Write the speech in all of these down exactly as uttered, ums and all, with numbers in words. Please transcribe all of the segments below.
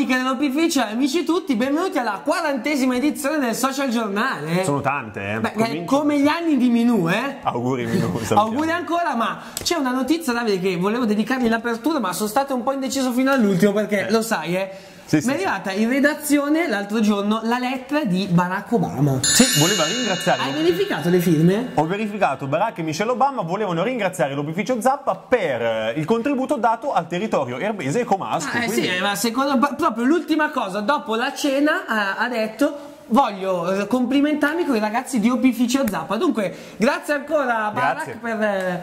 amiche dell'opificio e amici tutti, benvenuti alla quarantesima edizione del Social Giornale. Sono tante, eh? Beh, come gli anni di Minù, eh? Auguri Minù. Auguri ancora, ma c'è una notizia, Davide, che volevo dedicargli l'apertura, ma sono stato un po' indeciso fino all'ultimo perché, eh. lo sai, eh? Sì, sì, mi è arrivata in redazione l'altro giorno la lettera di Barack Obama. Sì, voleva ringraziare. Hai verificato le firme? Ho verificato. Barack e Michelle Obama volevano ringraziare l'opificio Zappa per il contributo dato al territorio erbese e comasco. Ah, eh quindi... sì, ma secondo proprio l'ultima cosa, dopo la cena ha, ha detto: voglio complimentarmi con i ragazzi di Opificio Zappa. Dunque, grazie ancora Barack per,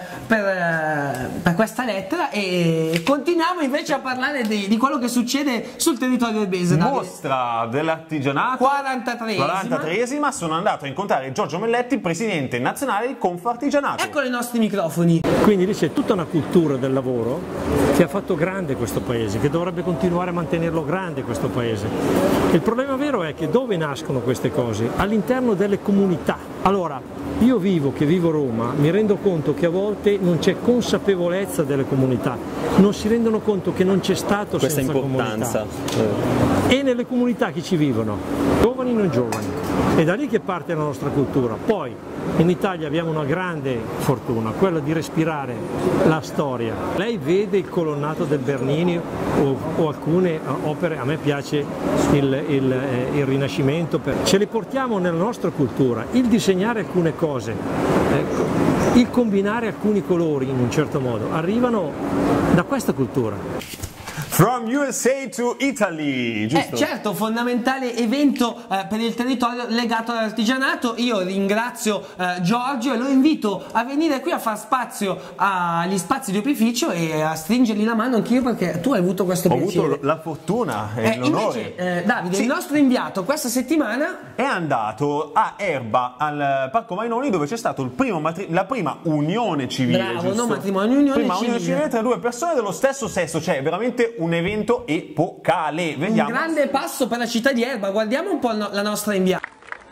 per, per questa lettera e continuiamo invece a parlare di, di quello che succede sul territorio erbese. Mostra dell'artigianato quarantatreesima. Sono andato a incontrare Giorgio Melletti, presidente nazionale di Confartigianato. Ecco i nostri microfoni. Quindi lì c'è tutta una cultura del lavoro che ha fatto grande questo paese, che dovrebbe continuare a mantenerlo grande questo paese. Il problema vero è che dove nascono queste cose? All'interno delle comunità. Allora, io vivo, che vivo a Roma, mi rendo conto che a volte non c'è consapevolezza delle comunità, non si rendono conto che non c'è stato questa senza importanza. Comunità. E nelle comunità chi ci vivono? Giovani e non giovani. È da lì che parte la nostra cultura. Poi in Italia abbiamo una grande fortuna, quella di respirare la storia. Lei vede il colonnato del Bernini o, o alcune opere, a me piace il, il, eh, il Rinascimento, per... ce le portiamo nella nostra cultura, il disegnare alcune cose, ecco, il combinare alcuni colori in un certo modo, arrivano da questa cultura. From U S A to Italy, giusto? Eh, certo, fondamentale evento eh, per il territorio legato all'artigianato. Io ringrazio eh, Giorgio e lo invito a venire qui a far spazio agli spazi di Opificio e a stringergli la mano anch'io, perché tu hai avuto questo Ho piacere. avuto la fortuna e eh, l'onore. Invece, eh, Davide, sì. il nostro inviato questa settimana è andato a Erba, al Parco Mainoni, dove c'è stato il primo la prima unione civile. Bravo, giusto? no, matrimonio, unione prima civile. unione civile tra due persone dello stesso sesso, cioè veramente un evento epocale. Vediamo. Un grande passo per la città di Erba. Guardiamo un po' no, la nostra inviata.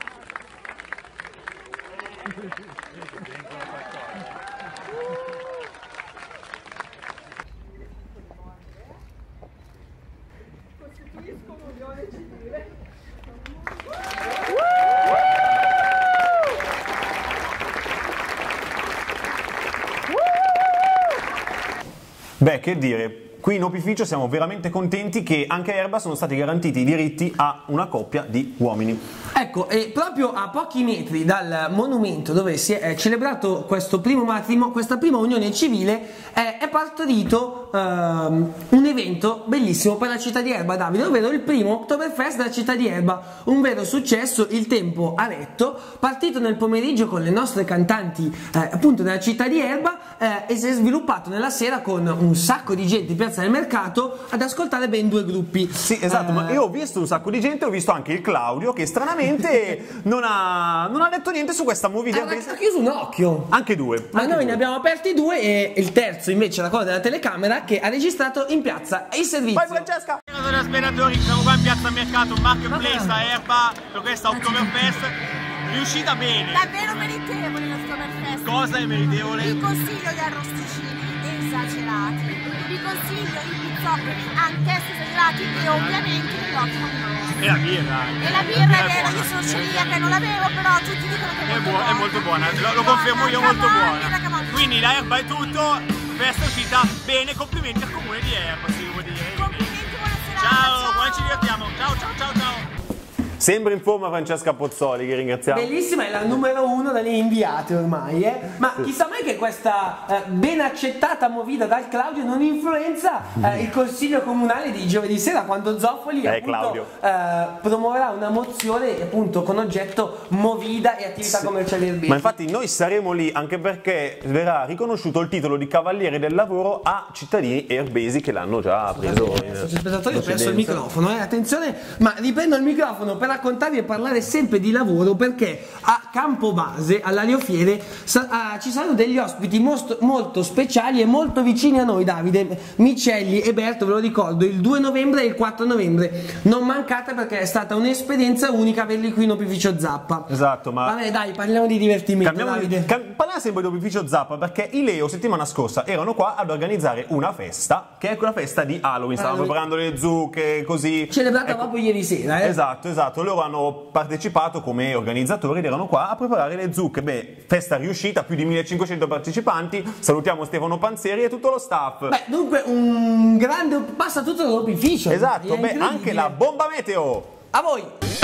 Beh, che dire. Qui in Opificio siamo veramente contenti che anche a Erba sono stati garantiti i diritti a una coppia di uomini. Ecco, e proprio a pochi metri dal monumento dove si è celebrato questo primo matrimonio, questa prima unione civile, è, è partorito um, un evento bellissimo per la città di Erba, Davide, ovvero il primo Oktoberfest della città di Erba, un vero successo. Il tempo ha retto, partito nel pomeriggio con le nostre cantanti eh, appunto nella città di Erba eh, e si è sviluppato nella sera con un sacco di gente in piazza del mercato ad ascoltare ben due gruppi. Sì, esatto, eh... ma io ho visto un sacco di gente, ho visto anche il Claudio che stranamente non ha, non ha detto niente su questa movida. Ha, ha chiuso un occhio. Anche due. Ma anche noi due. ne abbiamo aperti due e il terzo invece la cosa della telecamera che ha registrato in piazza il servizio. Vai Francesca! Allora, spettatori, siamo qua in piazza Mercato, Marketplace a Erba, per questa Oktoberfest. Riuscita bene. Davvero meritevole l'Oktoberfest. Cosa è meritevole? Vi consiglio gli arrosticini esagerati. Vi consiglio i pizzoccheri anch'essi esagerati e ovviamente l'ottimo vino. E la birra. E la birra è vera, io sono celiaca e non l'avevo, però tutti dicono che è, è, molto, buo buona. è molto buona. Lo, lo confermo io, molto buona. Quindi da Erba è tutto, festa è uscita bene, complimenti al comune di Erba, si devo dire. Complimenti, buona serata. Ciao, ciao. buona ci divertiamo. Ciao, ciao, ciao, ciao. Sembra in forma Francesca Pozzoli, che ringraziamo. Bellissima, è la numero uno delle inviate ormai, eh? Ma sì. Chissà mai che questa eh, ben accettata movida dal Claudio non influenza eh, il consiglio comunale di giovedì sera, quando Zoffoli eh, appunto eh, promuoverà una mozione appunto con oggetto movida e attività sì. commerciali erbesi. Ma infatti noi saremo lì anche perché verrà riconosciuto il titolo di Cavaliere del Lavoro a cittadini erbesi che l'hanno già preso. Sono spettatori, ho perso il microfono, eh? Attenzione, ma riprendo il microfono per raccontarvi e parlare sempre di lavoro, perché a Campobase, all'Ariofiere, sa- ah, ci saranno degli ospiti most- molto speciali e molto vicini a noi, Davide, Micelli e Berto, ve lo ricordo, il due novembre e il quattro novembre. Non mancate perché è stata un'esperienza unica averli qui in Opificio Zappa. Esatto, ma... Vabbè dai, parliamo di divertimento, Cambiamo di- Davide. cam- parliamo sempre di Opificio Zappa, perché i Leo settimana scorsa erano qua ad organizzare una festa, che è quella festa di Halloween, stavano Halloween. preparando le zucche, così. Celebrata Ecco, proprio ieri sera, eh? Esatto, esatto, loro hanno partecipato come organizzatori ed erano qua a preparare le zucche. Beh, festa riuscita, più di millecinquecento partecipanti, salutiamo Stefano Panzeri e tutto lo staff. Beh, dunque un grande passa tutto l'opificio. Esatto, È beh, incredibile. anche la bomba meteo. A voi.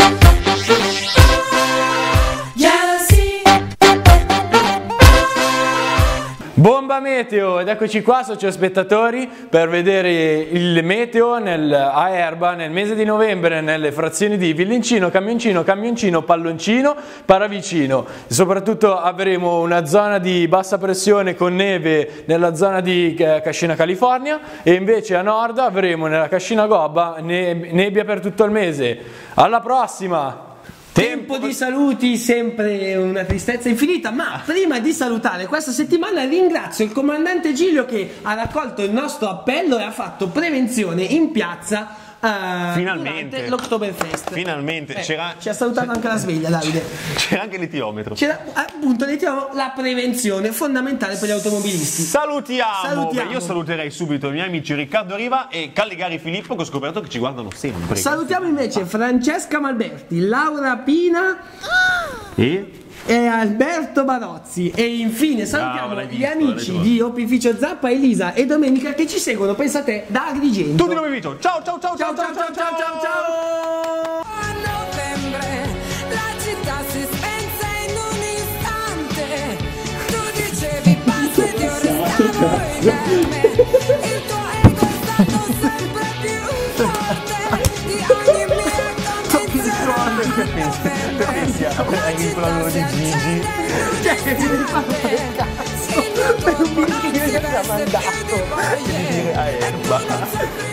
Bomba meteo, ed eccoci qua soci spettatori per vedere il meteo nel, a Erba nel mese di novembre nelle frazioni di Villincino, Camioncino, Camioncino, Palloncino, Paravicino. Soprattutto avremo una zona di bassa pressione con neve nella zona di eh, Cascina California, e invece a nord avremo nella Cascina Gobba ne- nebbia per tutto il mese. Alla prossima! Tempo di saluti, sempre una tristezza infinita, ma prima di salutare questa settimana ringrazio il comandante Giglio che ha raccolto il nostro appello e ha fatto prevenzione in piazza eh, Finalmente. durante l'Oktoberfest. Finalmente, Eh, c'era, ci ha salutato anche la sveglia, Davide. c'era anche l'etiometro. C'era appunto diciamo, la prevenzione fondamentale per gli automobilisti. Salutiamo. Salutiamo. Beh, io saluterei subito i miei amici Riccardo Riva e Calligari Filippo, che ho scoperto che ci guardano sempre. Salutiamo invece Francesca Malberti, Laura Pina E? e Alberto Barozzi, e infine salutiamo l'hai gli visto, amici l'hai di Opificio Zappa, Elisa e Domenica, che ci seguono, pensa te, da Agrigento. Tutti noi video. Ciao ciao ciao Ciao ciao ciao ciao ciao ciao. A novembre la città si spense in un istante. Tu dicevi basta ed io restavo inerme. Il tuo ego è stato sempre più forte di ogni mia condizione. Hai vincolato di Gigi. Cioè, che ti devi fare un cazzo per un bicchiere che ci ha mandato. Dire a Erba.